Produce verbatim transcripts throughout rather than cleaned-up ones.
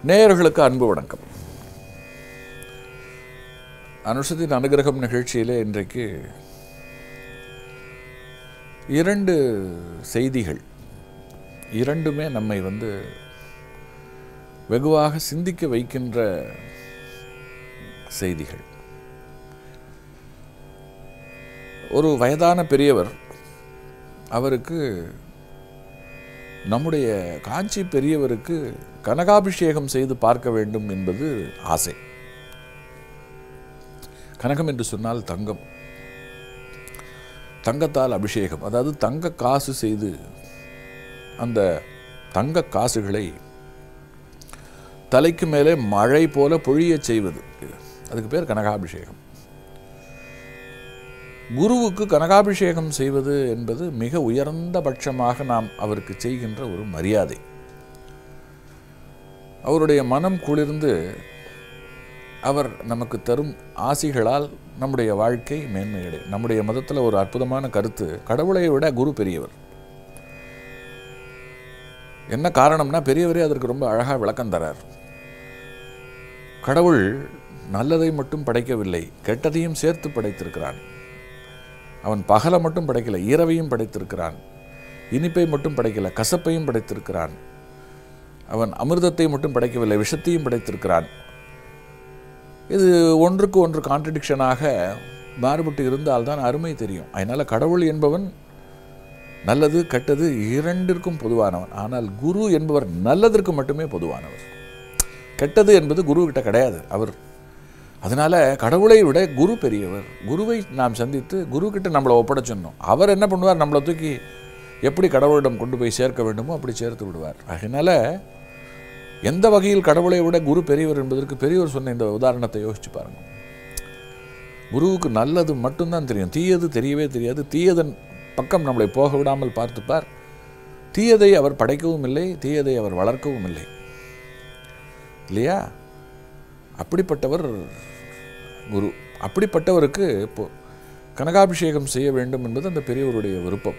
நேயர்களுக்கு அன்பு வணக்கம். அனுஷத்தின் அனுகிரகம் நிகழ்ச்சியிலே இன்றைக்கு இரண்டு செய்திகள், இரண்டுமே நம்மை வந்து வெகுவாக சிந்திக்க வைக்கின்ற செய்திகள். ஒரு வயதான பெரியவர், அவருக்கு நம்முடைய காஞ்சி பெரியவருக்கு கனகாபிஷேகம் செய்து பார்க்க வேண்டும் என்பது ஆசை. கனகம் என்று சொன்னால் தங்கம், தங்கத்தால் அபிஷேகம், அதாவது தங்க காசு செய்து அந்த தங்க காசுகளை தலைக்கு மேலே மழை போல பொழிய செய்வது, அதுக்கு பேர் கனகாபிஷேகம். குருவுக்கு கனகாபிஷேகம் செய்வது என்பது மிக உயர்ந்த பட்சமாக நாம் அவருக்கு செய்கின்ற ஒரு மரியாதை. அவருடைய மனம் குளிர்ந்து அவர் நமக்கு தரும் ஆசிகளால் நம்முடைய வாழ்க்கை மேன்மையடை. நம்முடைய மதத்தில் ஒரு அற்புதமான கருத்து, கடவுளை விட குரு பெரியவர். என்ன காரணம்னா, பெரியவரே அதற்கு ரொம்ப அழகாக விளக்கம் தரார். கடவுள் நல்லதை மட்டும் படைக்கவில்லை, கெட்டதையும் சேர்த்து படைத்திருக்கிறான். அவன் பகலை மட்டும் படைக்கலை, இரவையும் படைத்திருக்கிறான். இனிப்பை மட்டும் படைக்கலை, கசப்பையும் படைத்திருக்கிறான். அவன் அமிர்தத்தை மட்டும் படைக்கவில்லை, விஷத்தையும் படைத்திருக்கிறான். இது ஒன்றுக்கு ஒன்று கான்ட்ரடிக்ஷனாக மாறுபட்டு இருந்தால்தான் அருமை தெரியும். அதனால் கடவுள் என்பவன் நல்லது கெட்டது இரண்டிற்கும் பொதுவானவன். ஆனால் குரு என்பவர் நல்லதற்கு மட்டுமே பொதுவானவர். கெட்டது என்பது குருக்கிட்ட கிடையாது. அவர் அதனால் கடவுளை விட குரு பெரியவர். குருவை நாம் சந்தித்து குருக்கிட்ட நம்மளை ஒப்படைச்சிடணும். அவர் என்ன பண்ணுவார், நம்மளை தூக்கி எப்படி கடவுளிடம் கொண்டு போய் சேர்க்க வேண்டுமோ அப்படி சேர்த்து விடுவார். அதனால் எந்த வகையில் கடவுளை விட குரு பெரியவர் என்பதற்கு பெரியவர் சொன்ன இந்த உதாரணத்தை யோசிச்சு பாருங்கள். குருவுக்கு நல்லது மட்டும்தான் தெரியும், தீயது தெரியவே தெரியாது. தீயதன் பக்கம் நம்மளை போக விடாமல் பார்த்துப்பார். தீயதை அவர் படைக்கவும் இல்லை, தீயதை அவர் வளர்க்கவும் இல்லை, இல்லையா? அப்படிப்பட்டவர் குரு. அப்படிப்பட்டவருக்கு இப்போ கனகாபிஷேகம் செய்ய வேண்டும் என்பது அந்த பெரியவருடைய விருப்பம்.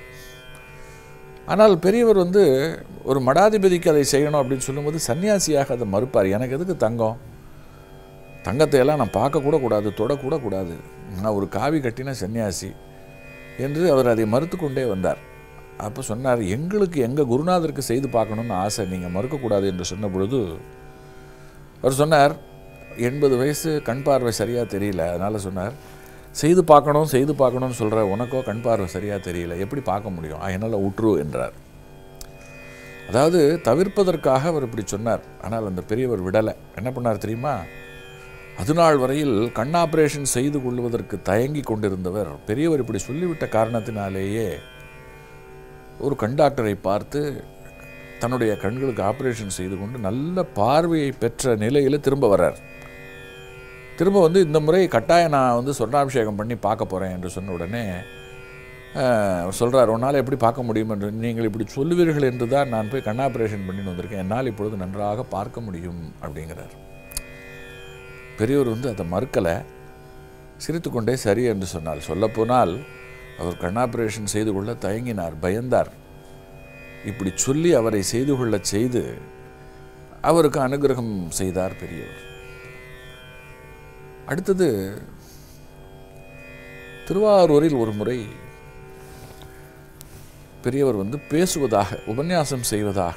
ஆனால் பெரியவர் வந்து ஒரு மடாதிபதிக்கு அதை செய்யணும் அப்படின்னு சொல்லும்போது சன்னியாசியாக அதை மறுப்பார். எனக்கு எதுக்கு தங்கம், தங்கத்தை எல்லாம் நான் பார்க்கக்கூட கூடாது, தொடக்கூட கூடாது, நான் ஒரு காவி கட்டின சன்னியாசி என்று அவர் அதை மறுத்து கொண்டே வந்தார். அப்போ சொன்னார், எங்களுக்கு எங்கள் குருநாதருக்கு செய்து பார்க்கணுன்னு ஆசை, நீங்கள் மறுக்கக்கூடாது என்று சொன்ன பொழுது அவர் சொன்னார், எண்பது வயசு, கண் பார்வை சரியாக தெரியல. அதனால் சொன்னார், செய்து பார்க்கணும் செய்து பார்க்கணும்னு சொல்கிற உனக்கோ கண் பார்வை சரியாக தெரியல, எப்படி பார்க்க முடியும், அதனால் உற்று என்றார். அதாவது தவிர்ப்பதற்காக அவர் இப்படி சொன்னார். ஆனால் அந்த பெரியவர் விடலை. என்ன பண்ணார் தெரியுமா? அது நாள் வரையில் கண் ஆப்ரேஷன் செய்து கொள்வதற்கு தயங்கி கொண்டிருந்தவர் பெரியவர் இப்படி சொல்லிவிட்ட காரணத்தினாலேயே ஒரு கண் டாக்டரை பார்த்து தன்னுடைய கண்களுக்கு ஆப்ரேஷன் செய்து கொண்டு நல்ல பார்வையை பெற்ற நிலையில் திரும்ப வர்றார். திரும்ப வந்து இந்த முறை கட்டாயம் நான் வந்து சொர்ணாபிஷேகம் பண்ணி பார்க்க போகிறேன் என்று சொன்ன உடனே சொல்கிறார், உன்னால் எப்படி பார்க்க முடியும் என்று நீங்கள் இப்படி சொல்லுவீர்கள் என்று தான் நான் போய் கண் ஆப்ரேஷன் பண்ணின்னு வந்திருக்கேன், என்னால் இப்பொழுது நன்றாக பார்க்க முடியும் அப்படிங்கிறார். பெரியவர் வந்து அதை மறுக்கலை, சிரித்துக்கொண்டே சரி என்று சொன்னால். சொல்லப்போனால் அவர் கண் ஆப்ரேஷன் செய்து கொள்ள தயங்கினார், பயந்தார். இப்படி சொல்லி அவரை செய்து கொள்ள செய்து அவருக்கு அனுகிரகம் செய்தார் பெரியவர். அடுத்தது, திருவாரூரில் ஒரு முறை பெரியவர் வந்து பேசுவதாக, உபன்யாசம் செய்வதாக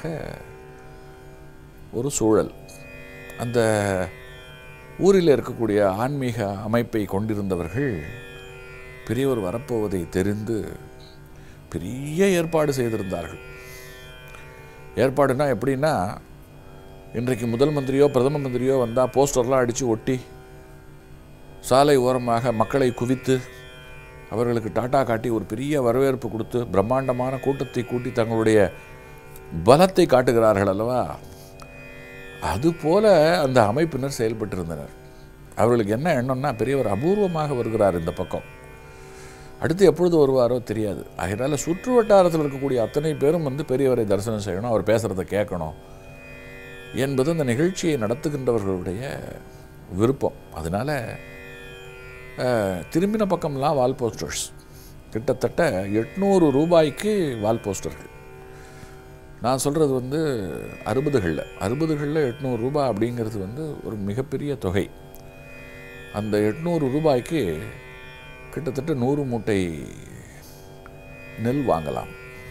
ஒரு சூழல். அந்த ஊரில் இருக்கக்கூடிய ஆன்மீக அமைப்பை கொண்டிருந்தவர்கள் பெரியவர் வரப்போவதை தெரிந்து பெரிய ஏற்பாடு செய்திருந்தார்கள். ஏற்பாடுனா எப்படின்னா, இன்றைக்கு முதல் மந்திரியோ பிரதம மந்திரியோ வந்தால் போஸ்டர்லாம் அடித்து ஒட்டி சாலை ஓரமாக மக்களை குவித்து அவர்களுக்கு டாட்டா காட்டி ஒரு பெரிய வரவேற்பு கொடுத்து பிரம்மாண்டமான கூட்டத்தை கூட்டி தங்களுடைய பலத்தை காட்டுகிறார்கள் அல்லவா? அதுபோல அந்த அமைப்பினர் செயல்பட்டிருந்தனர். அவர்களுக்கு என்ன எண்ணம்னா, பெரியவர் அபூர்வமாக வருகிறார் இந்த பக்கம், அடுத்து எப்பொழுது வருவாரோ தெரியாது. அதனால் சுற்று வட்டாரத்தில் இருக்கக்கூடிய அத்தனை பேரும் வந்து பெரியவரை தரிசனம் செய்யணும், அவர் பேசுகிறத கேட்கணும் என்பது அந்த நிகழ்ச்சியை நடத்துகின்றவர்களுடைய விருப்பம். அதனால் திரும்பின பக்கம்லாம் வால் போஸ்டர்ஸ், கிட்டத்தட்ட எட்நூறு ரூபாய்க்கு வால் போஸ்டர்கள். நான் சொல்கிறது வந்து அறுபதுகளில் அறுபதுகளில் எட்நூறு ரூபாய் அப்படிங்கிறது வந்து ஒரு மிகப்பெரிய தொகை. அந்த எட்நூறு ரூபாய்க்கு கிட்டத்தட்ட நூறு மூட்டை நெல் வாங்கலாம்.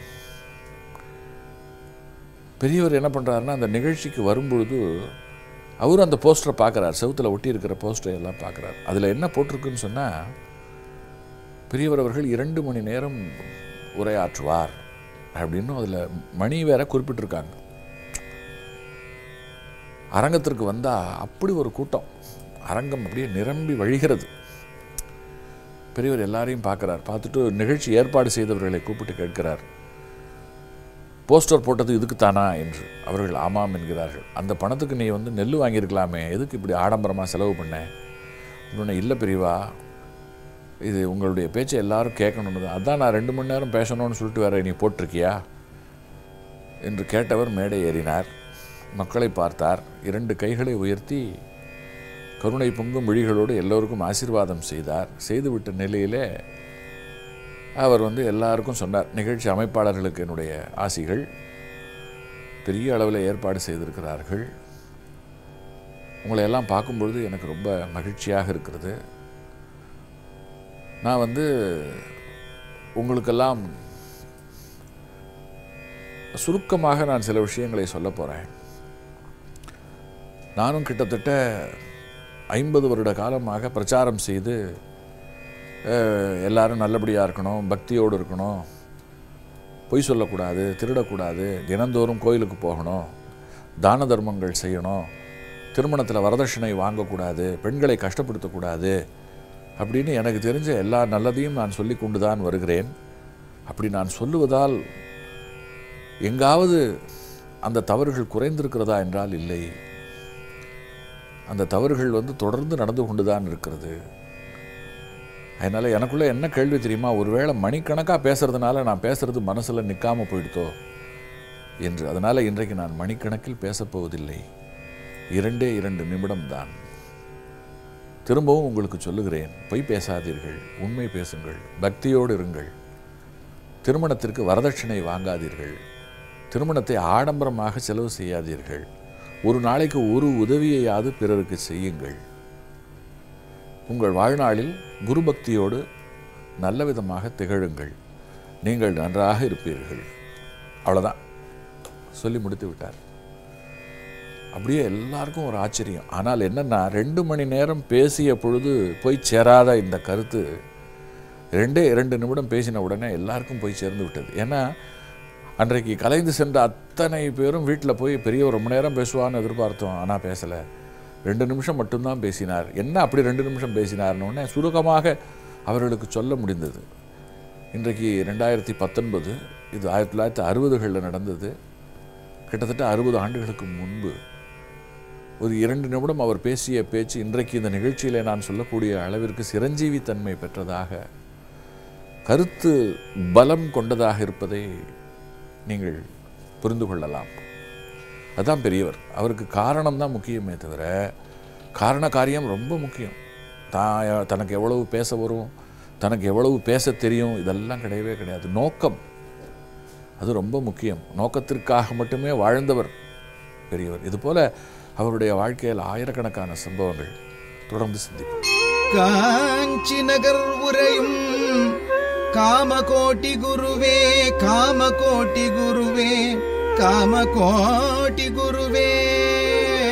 பெரியவர் என்ன பண்ணுறாருன்னா, அந்த நிகழ்ச்சிக்கு வரும்பொழுது அவரும் அந்த போஸ்டரை பார்க்குறார், செவுத்தில் ஒட்டி இருக்கிற போஸ்டரை எல்லாம் பார்க்குறார். அதில் என்ன போட்டிருக்குன்னு சொன்னால், பெரியவர் அவர்கள் இரண்டு மணி நேரம் உரையாற்றுவார் அப்படின்னு அதில் மணி வேற குறிப்பிட்டிருக்காங்க. அரங்கத்திற்கு வந்தால் அப்படி ஒரு கூட்டம், அரங்கம் அப்படியே நிரம்பி வழிகிறது. பெரியவர் எல்லாரையும் பார்க்குறார். பார்த்துட்டு நிகழ்ச்சி ஏற்பாடு செய்தவர்களை கூப்பிட்டு கேட்கிறார், போஸ்டர் போட்டது இதுக்கு தானா என்று. அவர்கள் ஆமாம் என்கிறார்கள். அந்த பணத்துக்கு நீ வந்து நெல் வாங்கியிருக்கலாமே, எதுக்கு இப்படி ஆடம்பரமாக செலவு பண்ண? இன்னொன்று, இல்லை பெரியவா, இது உங்களுடைய பேச்சை எல்லாரும் கேட்கணுன்னு தான், அதான் நான் ரெண்டு மணி நேரம் பேசணும்னு சொல்லிட்டு வேற நீ போட்டிருக்கியா என்று கேட்டவர் மேடை ஏறினார். மக்களை பார்த்தார். இரண்டு கைகளை உயர்த்தி கருணை பொங்கும் விழிகளோடு எல்லோருக்கும் ஆசீர்வாதம் செய்தார். செய்துவிட்ட நிலையிலே அவர் வந்து எல்லாருக்கும் சொன்னார், நிகழ்ச்சி அமைப்பாளர்களுக்கு என்னுடைய ஆசிகள், பெரிய அளவில் ஏற்பாடு செய்திருக்கிறார்கள். உங்களை எல்லாம் பார்க்கும்பொழுது எனக்கு ரொம்ப மகிழ்ச்சியாக இருக்கிறது. நான் வந்து உங்களுக்கெல்லாம் சுருக்கமாக நான் சில விஷயங்களை சொல்ல போகிறேன். நானும் கிட்டத்தட்ட ஐம்பது வருட காலமாக பிரச்சாரம் செய்து எல்லாரும் நல்லபடியாக இருக்கணும், பக்தியோடு இருக்கணும், பொய் சொல்லக்கூடாது, திருடக்கூடாது, தினந்தோறும் கோயிலுக்கு போகணும், தான தர்மங்கள் செய்யணும், திருமணத்தில் வரதட்சணை வாங்கக்கூடாது, பெண்களை கஷ்டப்படுத்தக்கூடாது அப்படின்னு எனக்கு தெரிஞ்ச எல்லா நல்லதையும் நான் சொல்லி கொண்டு தான் வருகிறேன். அப்படி நான் சொல்லுவதால் எங்காவது அந்த தவறுகள் குறைந்திருக்கிறதா என்றால் இல்லை. அந்த தவறுகள் வந்து தொடர்ந்து நடந்து கொண்டு தான் இருக்கிறது. அதனால் எனக்குள்ளே என்ன கேள்வி தெரியுமா, ஒருவேளை மணிக்கணக்காக பேசுகிறதுனால நான் பேசுகிறது மனசில் நிற்காமல் போயிடுதோ என்று. அதனால் இன்றைக்கு நான் மணிக்கணக்கில் பேசப்போவதில்லை, இரண்டே இரண்டு நிமிடம்தான். திரும்பவும் உங்களுக்கு சொல்லுகிறேன், பொய் பேசாதீர்கள், உண்மை பேசுங்கள், பக்தியோடு இருங்கள், திருமணத்திற்கு வரதட்சணை வாங்காதீர்கள், திருமணத்தை ஆடம்பரமாக செலவு செய்யாதீர்கள், ஒரு நாளைக்கு ஒரு உதவியையாவது பிறருக்கு செய்யுங்கள், உங்கள் வாழ்நாளில் குரு பக்தியோடு நல்ல விதமாக திகழுங்கள், நீங்கள் நன்றாக இருப்பீர்கள். அவ்வளோதான் சொல்லி முடித்து விட்டார். அப்படியே எல்லாருக்கும் ஒரு ஆச்சரியம். ஆனால் என்னென்னா, ரெண்டு மணி நேரம் பேசிய பொழுது போய் சேராத இந்த கருத்து ரெண்டே இரண்டு நிமிடம் பேசின உடனே எல்லாருக்கும் போய் சேர்ந்து விட்டது. ஏன்னா அன்றைக்கு கலைந்து சென்ற அத்தனை பேரும் வீட்டில் போய் பெரிய ரொம்ப நேரம் பேசுவான்னு எதிர்பார்த்தோம். ஆனால் பேசலை, ரெண்டு நிமிஷம் மட்டும்தான் பேசினார். என்ன அப்படி ரெண்டு நிமிஷம் பேசினார்னோடனே சுருக்கமாக அவர்களுக்கு சொல்ல முடிந்தது. இன்றைக்கு ரெண்டாயிரத்தி பத்தொன்பது, இது ஆயிரத்தி தொள்ளாயிரத்தி அறுபதுகளில் நடந்தது. கிட்டத்தட்ட அறுபது ஆண்டுகளுக்கு முன்பு ஒரு இரண்டு நிமிடம் அவர் பேசிய பேச்சு இன்றைக்கு இந்த நிகழ்ச்சியில் நான் சொல்லக்கூடிய அளவிற்கு சிரஞ்சீவி தன்மை பெற்றதாக, கருத்து பலம் கொண்டதாக இருப்பதை நீங்கள் புரிந்து கொள்ளலாம். அதுதான் பெரியவர். அவருக்கு காரணம் தான் முக்கியமே தவிர, காரண காரியம் ரொம்ப முக்கியம். தான் தனக்கு எவ்வளவு பேச வரும், தனக்கு எவ்வளவு பேச தெரியும், இதெல்லாம் கிடையவே கிடையாது. நோக்கம் அது ரொம்ப முக்கியம். நோக்கத்திற்காக மட்டுமே வாழ்ந்தவர் பெரியவர். இதுபோல அவருடைய வாழ்க்கையில் ஆயிரக்கணக்கான சம்பவங்கள். தொடர்ந்து சிந்திப்போம். காஞ்சி நகர் உரையும் காமகோட்டி குருவே, காமகோட்டி குருவே, காமகோட்டி குருவே.